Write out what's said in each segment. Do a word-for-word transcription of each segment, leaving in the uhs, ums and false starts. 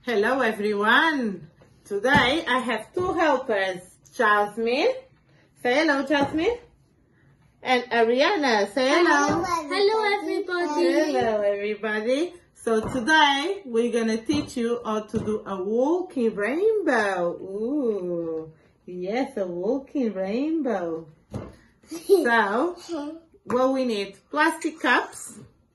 Hello everyone. Today I have two helpers, Jasmine. Say hello, Jasmine. And Ariana. Say hello. Hello everybody. Hello everybody. So today we're gonna teach you how to do a walking rainbow. Ooh, yes, a walking rainbow. So what we need: plastic cups,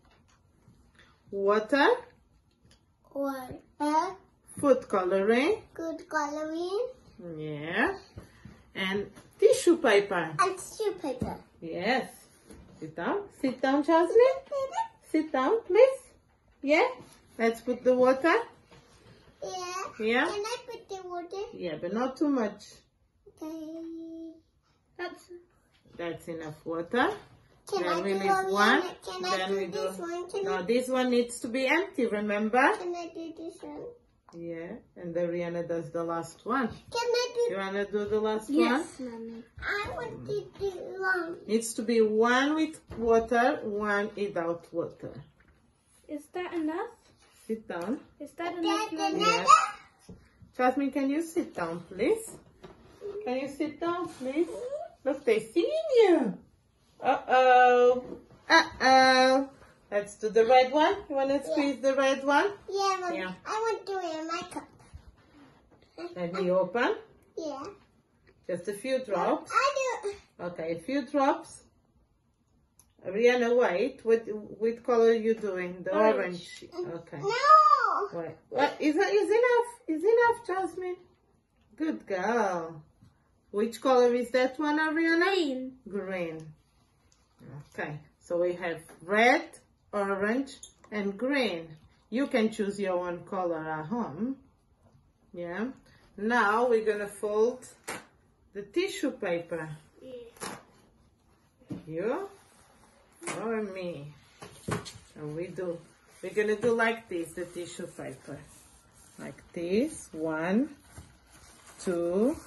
water, Water, food coloring, good coloring, yeah, and tissue paper. and tissue paper. Yes. Sit down. Sit down, Jasmine. Sit down, please. Yeah. Let's put the water. Yeah. Yeah. Can I put the water? Yeah, but not too much. Okay. That's. That's enough water. Can Then I we do leave one? one. Can I Then do we do. this one? Can No, I? this one needs to be empty. Remember? Can I do this one? Yeah. And then Rihanna does the last one. Can I do? You wanna do the last one? Yes, mommy. I want to do one. Needs to be one with water, one without water. Is that enough? Sit down. Is that That's enough? Mummy? another. Jasmine, can you sit down, please? Can you sit down, please? Look, they see you. Uh-oh. Uh-oh. Let's do the red one. You want to squeeze the red one? Yeah, mommy. Yeah. I want to wear my cup. Let me open. Yeah. Just a few drops. I do. Okay, a few drops. Rihanna, wait. What, what color are you doing? The orange. Orange. Okay. No. Wait. What? Is, that, is enough? Is enough, Jasmine? Good girl. Which color is that one, Ariana? Green. Green. Okay, so we have red, orange, and green. You can choose your own color at home. Yeah. Now we're gonna fold the tissue paper. Yeah. You or me. And we do. We're gonna do like this, the tissue paper. Like this. One, two,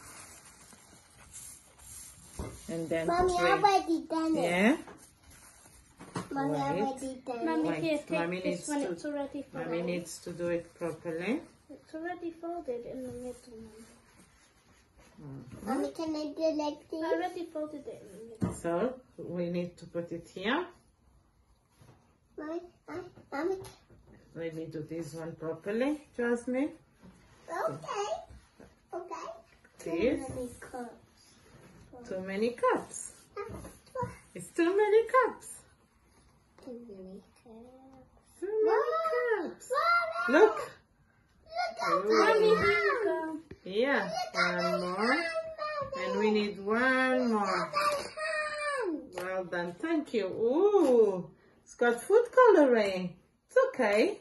and then Mommy, three. I've already done it. Yeah. Mommy, I've Wait. already done Mommy, it. Wait, here, take Mommy needs this one. to- It's already folded. Mommy needs to do it properly. It's already folded in the middle. Mum. Mommy, can I do like I this? already folded it in the middle. So we need to put it here. Mommy, I, mommy, Let me do this one properly, Jasmine. okay. Okay. This. Mommy, cup. Too many cups. Ah, It's too many cups. too many cups. Too many cups. Mommy, Look. Look at Ooh. Mommy, the here you go. Yeah. One more. And we need one more. Well done. Thank you. Ooh. It's got food coloring. It's okay.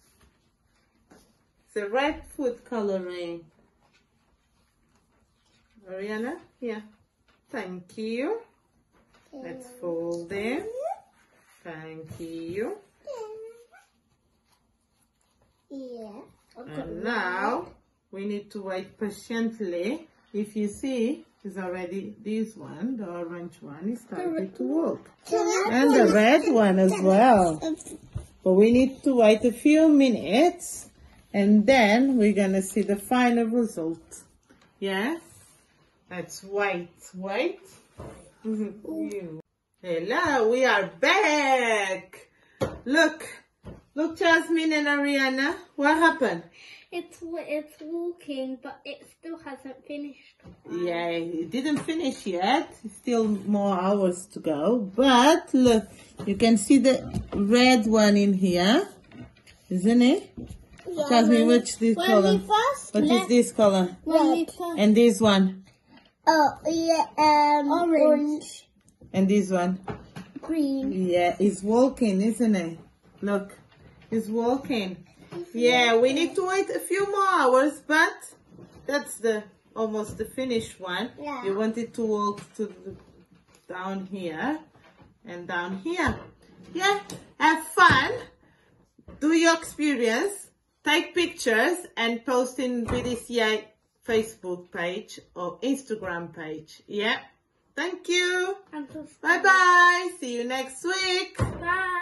It's a red food coloring. Ariana? Yeah. Thank you. Let's fold them. Thank you. Yeah. And now we need to wait patiently. If you see, it's already this one, the orange one, is starting to walk. And the red one as well. But we need to wait a few minutes and then we're gonna see the final result. Yeah? Let's wait. Wait. You. Hello, we are back. Look. Look, Jasmine and Ariana. What happened? It's it's walking, but it still hasn't finished. Yeah, it didn't finish yet. Still more hours to go. But look, you can see the red one in here, isn't it? Yeah, Jasmine, mommy. what's this When color? we first What is left- this color? Red. And this one? Oh, yeah, um, orange. And this one? Green. Yeah, it's walking, isn't it? Look, it's walking. Yeah, we need to wait a few more hours, but that's the almost the finished one. Yeah. You want it to walk to the, down here and down here. Yeah, have fun. Do your experience. Take pictures and post in B D C I Facebook page or Instagram page. Yeah. Thank you. I'm so Bye bye. See you next week. Bye.